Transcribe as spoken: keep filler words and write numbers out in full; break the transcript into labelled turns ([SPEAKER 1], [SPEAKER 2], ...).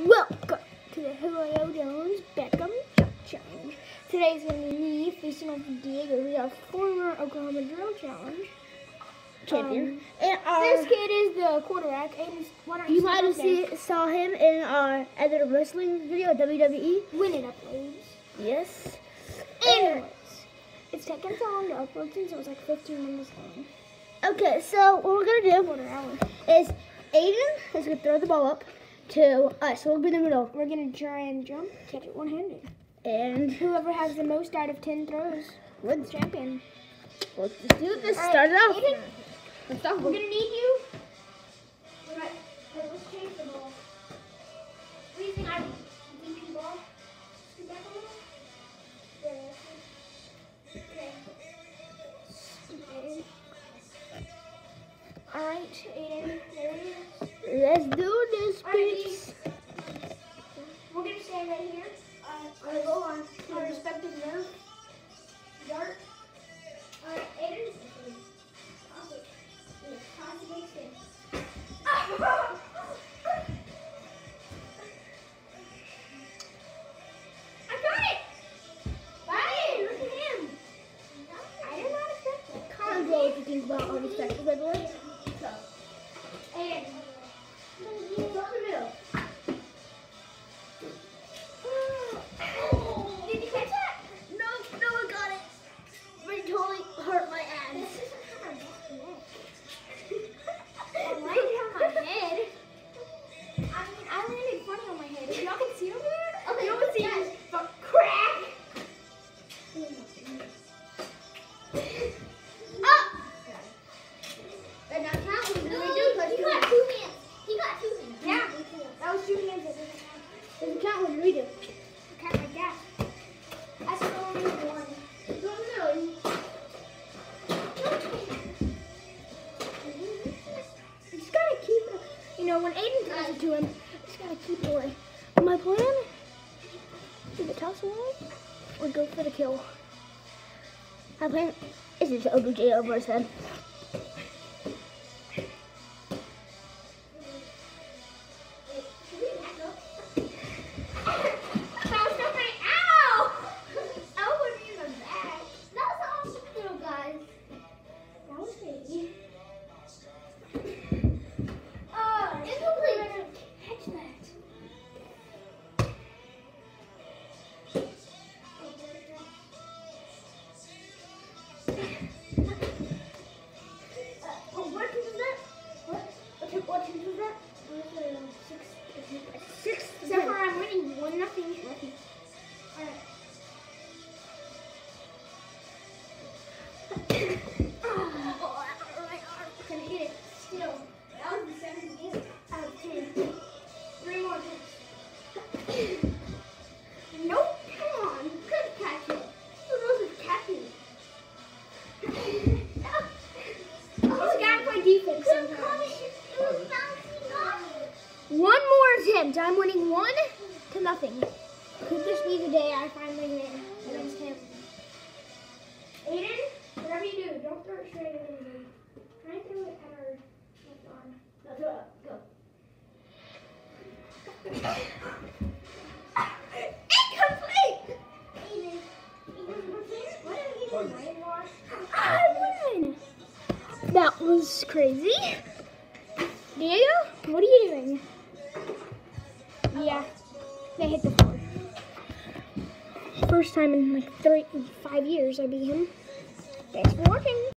[SPEAKER 1] Welcome to the Julio Jones Beckham Jump Challenge. Today's going to be me facing off Diego, who's our former Oklahoma Drill Challenge champion. Um,
[SPEAKER 2] and our,
[SPEAKER 1] this kid is the quarterback. Aiden's, why don't you
[SPEAKER 2] you might have see, saw him in our other wrestling video, W W E.
[SPEAKER 1] When it uploads.
[SPEAKER 2] Yes.
[SPEAKER 1] Anyways, it's taken so long to upload since it was like fifteen minutes long.
[SPEAKER 2] Okay, so what we're going to do
[SPEAKER 1] Quarter hour.
[SPEAKER 2] is Aiden is going to throw the ball up to us. So we'll be in the middle.
[SPEAKER 1] We're going to try and jump, catch it one-handed.
[SPEAKER 2] And
[SPEAKER 1] whoever has the most out of ten throws wins champion.
[SPEAKER 2] Let's just do this.
[SPEAKER 1] All
[SPEAKER 2] Start it
[SPEAKER 1] right,
[SPEAKER 2] off.
[SPEAKER 1] Aiden,
[SPEAKER 2] Let's start.
[SPEAKER 1] we're going to need you. All right, let's change the ball. What do you think I deep the ball? Scoot back a little? There, okay. Aiden. All right, Aiden, there he is.
[SPEAKER 2] Let's do this,
[SPEAKER 1] All right,
[SPEAKER 2] bitch.
[SPEAKER 1] we're going to stand right here. Uh, uh, go on our respective nerve. Dart. All right, Aiden. Toss it. Toss it, makes it. I got it! Bye! Look at him! I did not expect that.
[SPEAKER 2] Comment below what you think about all these factors, by the way. So,
[SPEAKER 1] Aiden.
[SPEAKER 2] go in the middle.
[SPEAKER 1] Did you catch that?
[SPEAKER 2] No, no one got it. It totally hurt my ass.
[SPEAKER 1] This isn't how my neck. I landed on my head. I mean, I landed funny on my head. If y'all can see over there,
[SPEAKER 2] Okay,
[SPEAKER 1] you can see
[SPEAKER 2] guys.
[SPEAKER 1] this but crack.
[SPEAKER 2] Up! But not count. We really do because
[SPEAKER 1] He got two hands. He got two hands. Yeah, that was two hands. That doesn't count.
[SPEAKER 2] doesn't count when we do.
[SPEAKER 1] Count like that. That's only one.
[SPEAKER 2] Go in the middle.
[SPEAKER 1] You just gotta keep it. You know, when Aiden throws it to him, you just gotta keep it away. My plan is to toss away or go for the kill.
[SPEAKER 2] My plan is just O B J over his head.
[SPEAKER 1] So far, I'm winning one nothing. All right. Oh, right arm. Gonna hit it. Still, that was the seventeenth out of ten. Three more attempts. Nope. Come on, you could catch it. Who knows if catching it? He's gotta play defense sometimes. One more attempt. I'm winning one to nothing. Could this be the day I finally win against him? Aiden, whatever you do, don't throw it straight at anything. Try and throw it at our left arm.
[SPEAKER 2] Now throw it up. Go.
[SPEAKER 1] Incomplete! Aiden, Aiden, what are you doing? I won! That was crazy. Diego, what are you doing? Yeah, they hit the floor. First time in like three, five years I beat him. Thanks for watching.